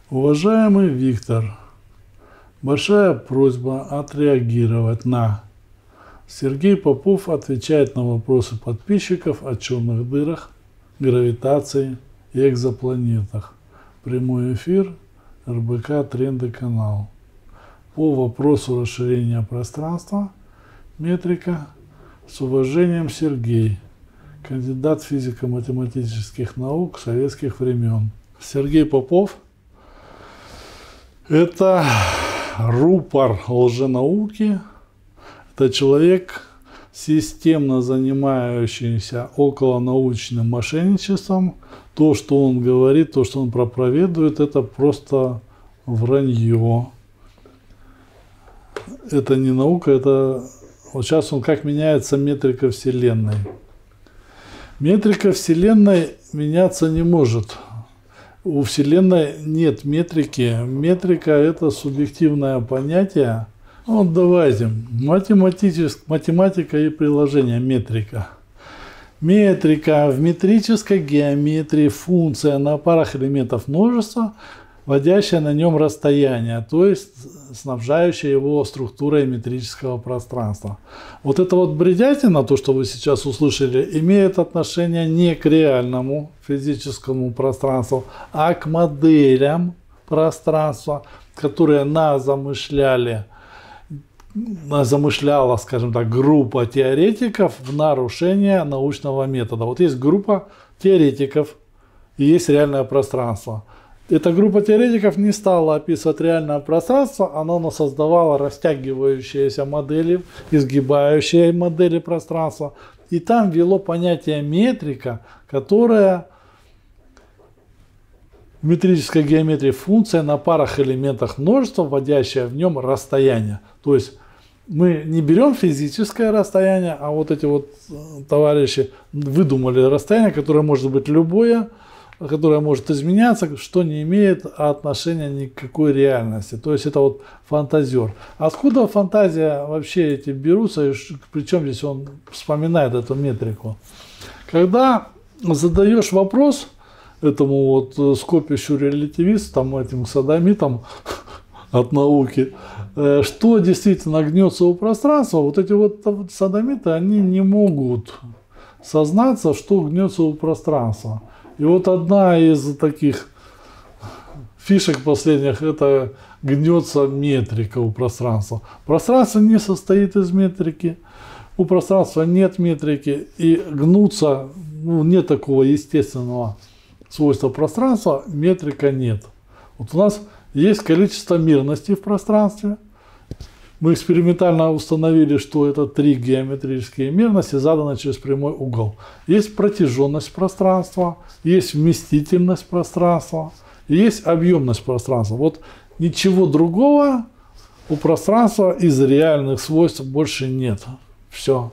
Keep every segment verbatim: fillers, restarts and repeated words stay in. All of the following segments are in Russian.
Уважаемый Виктор, большая просьба отреагировать на... Сергей Попов отвечает на вопросы подписчиков о черных дырах, гравитации и экзопланетах. Прямой эфир, эр бэ ка Тренды канал. По вопросу расширения пространства, метрика, с уважением, Сергей, кандидат физико-математических наук советских времен. Сергей Попов – это рупор лженауки, это человек, системно занимающийся околонаучным мошенничеством. То, что он говорит, то, что он проповедует, это просто вранье. Это не наука, это... Вот сейчас он как меняется метрика Вселенной. Метрика Вселенной меняться не может. У Вселенной нет метрики. Метрика – это субъективное понятие. Вот давайте. Математика и приложение. Метрика. Метрика. В метрической геометрии функция на парах элементов множества, вводящая на нем расстояние, то есть снабжающая его структурой метрического пространства. Вот это вот бредятина, то, что вы сейчас услышали, имеет отношение не к реальному физическому пространству, а к моделям пространства, которые нас замышляли, замышляла, скажем так, группа теоретиков в нарушение научного метода. Вот есть группа теоретиков и есть реальное пространство. Эта группа теоретиков не стала описывать реальное пространство, она создавала растягивающиеся модели, изгибающие модели пространства. И там ввело понятие метрика, которая в метрической геометрии функция на парах элементах множества, вводящая в нем расстояние. То есть мы не берем физическое расстояние, а вот эти вот товарищи выдумали расстояние, которое может быть любое, которое может изменяться, что не имеет отношения ни к какой реальности. То есть это вот фантазер. Откуда фантазия вообще эти берутся, и причем здесь он вспоминает эту метрику? Когда задаешь вопрос этому вот скопищу релятивистам, этим садомитам от науки, что действительно гнется у пространства, вот эти вот садомиты, они не могут сознаться, что гнется у пространства. И вот одна из таких фишек последних – это гнется метрика у пространства. Пространство не состоит из метрики, у пространства нет метрики, и гнуться, ну, нет такого естественного свойства пространства, метрика нет. Вот у нас есть количество мерностей в пространстве. Мы экспериментально установили, что это три геометрические мерности, заданы через прямой угол. Есть протяженность пространства, есть вместительность пространства, есть объемность пространства. Вот ничего другого у пространства из реальных свойств больше нет. Все.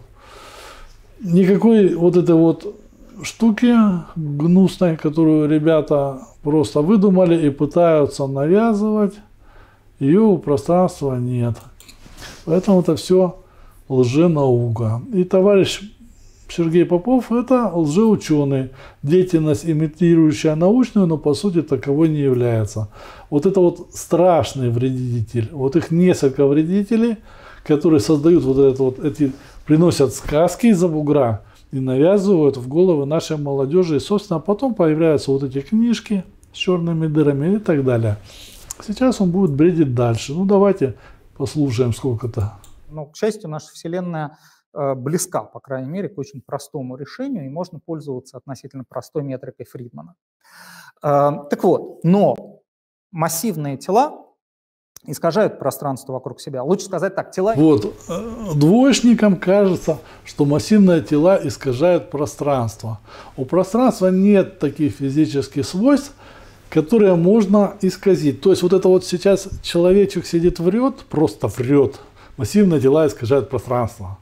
Никакой вот этой вот штуки гнусной, которую ребята просто выдумали и пытаются навязывать, ее у пространства нет. Поэтому это все лженаука. И товарищ Сергей Попов – это лжеученый, деятельность имитирующая научную, но по сути таковой не является. Вот это вот страшный вредитель. Вот их несколько вредителей, которые создают вот это вот, эти, приносят сказки из-за бугра и навязывают в головы нашей молодежи. И, собственно, потом появляются вот эти книжки с черными дырами и так далее. Сейчас он будет бредить дальше. Ну, давайте послушаем сколько-то. Но, к счастью, наша Вселенная э, близка, по крайней мере, к очень простому решению, и можно пользоваться относительно простой метрикой Фридмана. Э, так вот, но массивные тела искажают пространство вокруг себя. Лучше сказать так, тела... Вот, двоечникам кажется, что массивные тела искажают пространство. У пространства нет таких физических свойств, которые можно исказить. То есть вот это вот сейчас человечек сидит, врет, просто врет. Массивные тела искажают пространство.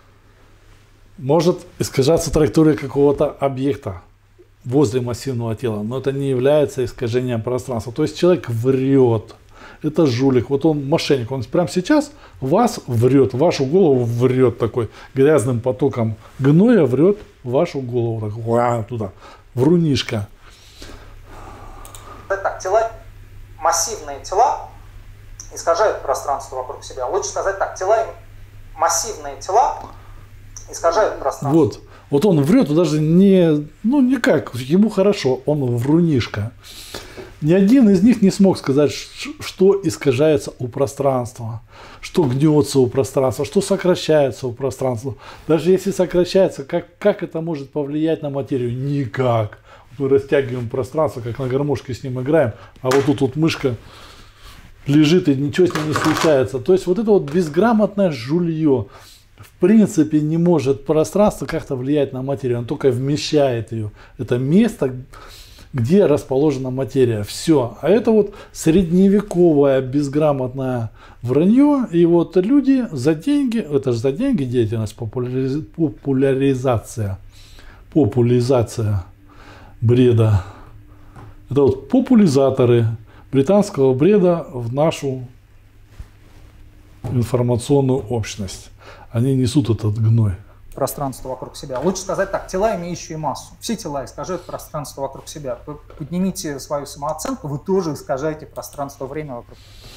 Может искажаться траектория какого-то объекта возле массивного тела, но это не является искажением пространства. То есть человек врет. Это жулик. Вот он мошенник. Он прямо сейчас вас врет, вашу голову врет такой грязным потоком гноя, врет вашу голову. Так, туда. Врунишка. Так, тела массивные тела искажают пространство вокруг себя. Лучше сказать так, тела, массивные тела искажают пространство. Вот, вот он врет, даже не, ну никак, ему хорошо, он врунишка. Ни один из них не смог сказать, что искажается у пространства, что гнется у пространства, что сокращается у пространства. Даже если сокращается, как, как это может повлиять на материю? Никак. Мы растягиваем пространство, как на гармошке с ним играем, а вот тут вот мышка лежит и ничего с ним не случается. То есть вот это вот безграмотное жулье в принципе не может пространство как-то влиять на материю, оно только вмещает ее. Это место, где расположена материя. Все. А это вот средневековое безграмотное вранье. И вот люди за деньги, это же за деньги деятельность, популяриз, популяризация, популяризация бреда. Это вот популяризаторы британского бреда в нашу информационную общность. Они несут этот гной. Пространство вокруг себя. Лучше сказать так, тела, имеющие массу. Все тела искажают пространство вокруг себя. Вы поднимите свою самооценку, вы тоже искажаете пространство-время вокруг.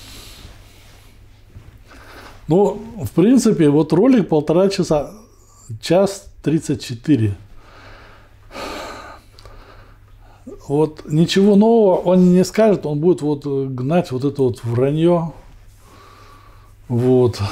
Ну, в принципе, вот ролик полтора часа, час тридцать четыре. Вот ничего нового он не скажет, он будет вот гнать вот это вот вранье. Вот.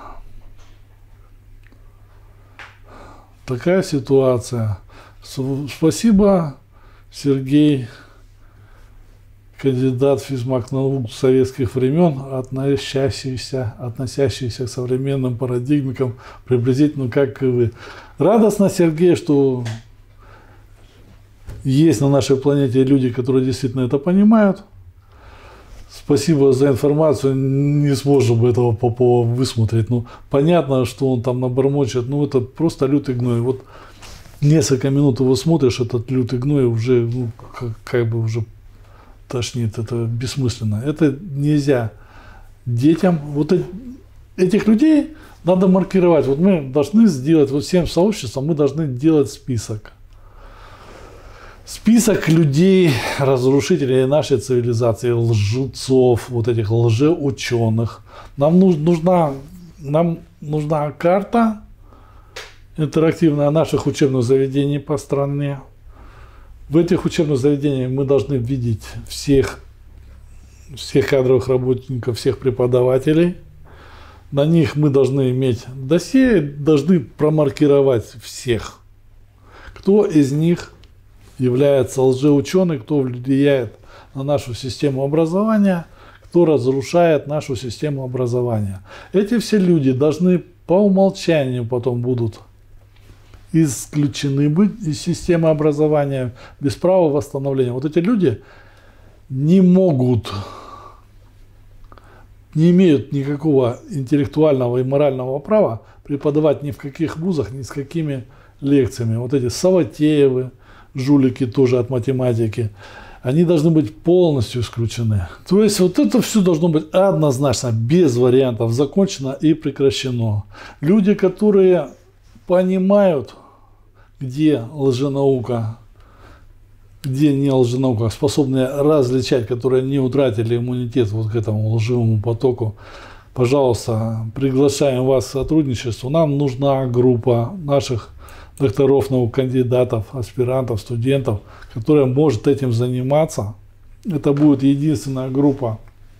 Такая ситуация. Спасибо, Сергей, кандидат физмат-наук советских времен, относящийся, относящийся к современным парадигмикам, приблизительно как и вы. Радостно, Сергей, что есть на нашей планете люди, которые действительно это понимают. Спасибо за информацию, не сможем этого Попова высмотреть. Ну, понятно, что он там набормочет, ну, это просто лютый гной. Вот несколько минут его смотришь, этот лютый гной уже, ну, как, как бы уже тошнит, это бессмысленно. Это нельзя детям. Вот этих людей надо маркировать. Вот мы должны сделать, вот всем сообществам мы должны делать список. Список людей, разрушителей нашей цивилизации, лжецов, вот этих лжеученых. Нам нужна, нам нужна карта интерактивная наших учебных заведений по стране. В этих учебных заведениях мы должны видеть всех, всех кадровых работников, всех преподавателей. На них мы должны иметь досье, должны промаркировать всех. Кто из них является лжеученый, кто влияет на нашу систему образования, кто разрушает нашу систему образования. Эти все люди должны по умолчанию потом будут исключены быть из системы образования без права восстановления. Вот эти люди не могут, не имеют никакого интеллектуального и морального права преподавать ни в каких вузах, ни с какими лекциями. Вот эти Саватеевы, жулики тоже от математики, они должны быть полностью исключены. То есть вот это все должно быть однозначно, без вариантов, закончено и прекращено. Люди, которые понимают, где лженаука, где не лженаука, способны различать, которые не утратили иммунитет вот к этому лживому потоку, пожалуйста, приглашаем вас к сотрудничеству. Нам нужна группа наших докторов наук, кандидатов, аспирантов, студентов, которая может этим заниматься. Это будет единственная группа,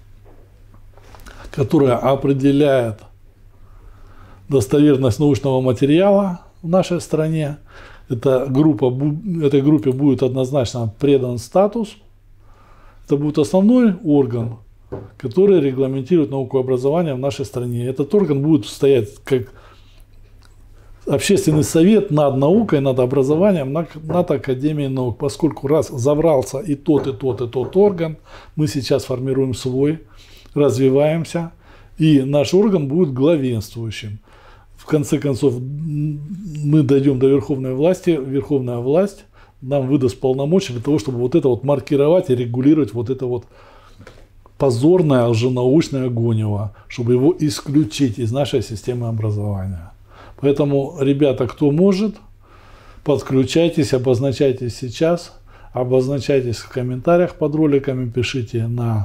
которая определяет достоверность научного материала в нашей стране. Эта группа, этой группе будет однозначно предан статус. Это будет основной орган, который регламентирует науку и образование в нашей стране. Этот орган будет стоять как общественный совет над наукой, над образованием, над, над Академией наук. Поскольку раз заврался и тот, и тот, и тот орган, мы сейчас формируем свой, развиваемся, и наш орган будет главенствующим. В конце концов, мы дойдем до верховной власти, верховная власть нам выдаст полномочия для того, чтобы вот это вот маркировать и регулировать вот это вот позорное лженаучное гонево, чтобы его исключить из нашей системы образования. Поэтому, ребята, кто может, подключайтесь, обозначайтесь сейчас, обозначайтесь в комментариях под роликами, пишите на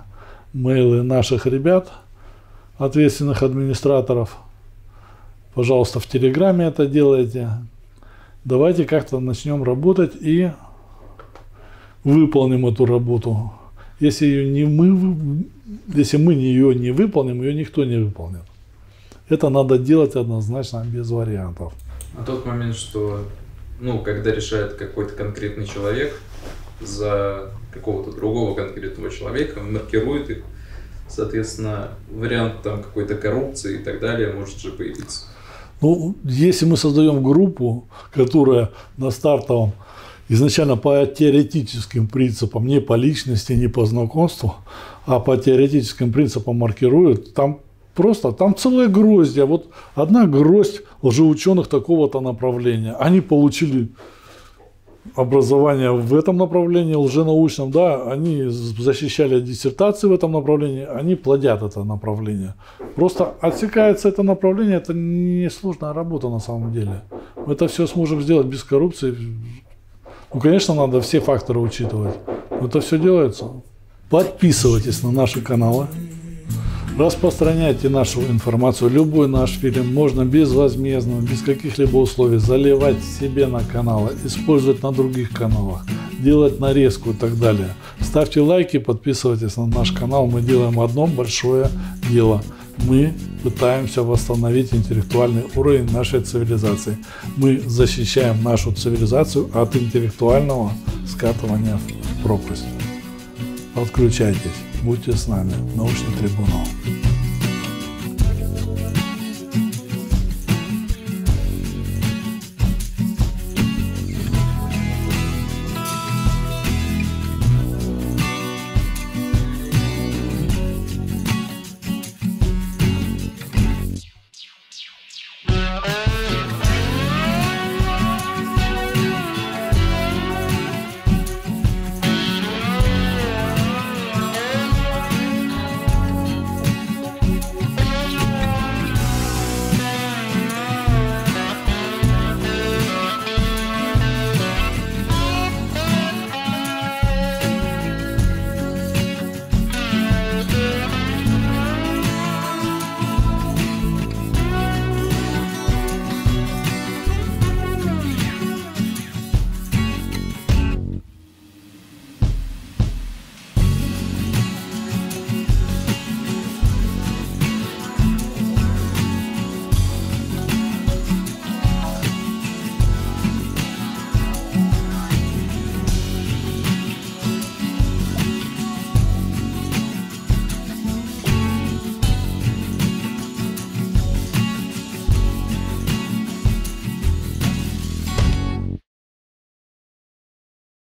мейлы наших ребят, ответственных администраторов. Пожалуйста, в Телеграме это делайте. Давайте как-то начнем работать и выполним эту работу. Если, ее не мы, если мы ее не выполним, ее никто не выполнит. Это надо делать однозначно, без вариантов. А тот момент, что, ну, когда решает какой-то конкретный человек за какого-то другого конкретного человека, маркирует их, соответственно, вариант там какой-то коррупции и так далее может же появиться. Ну, если мы создаем группу, которая на стартовом изначально по теоретическим принципам, не по личности, не по знакомству, а по теоретическим принципам маркируют, там просто, там целая гроздья, вот одна гроздь лжеученых такого-то направления. Они получили образование в этом направлении, лженаучном, да, они защищали диссертации в этом направлении, они плодят это направление. Просто отсекается это направление, это не сложная работа на самом деле. Мы это все сможем сделать без коррупции. Ну, конечно, надо все факторы учитывать, но это все делается. Подписывайтесь на наши каналы. Распространяйте нашу информацию. Любой наш фильм можно безвозмездно, без каких-либо условий заливать себе на каналы, использовать на других каналах, делать нарезку и так далее. Ставьте лайки, подписывайтесь на наш канал. Мы делаем одно большое дело. Мы пытаемся восстановить интеллектуальный уровень нашей цивилизации. Мы защищаем нашу цивилизацию от интеллектуального скатывания в пропасть. Подключайтесь. Будьте с нами. Научный трибунал.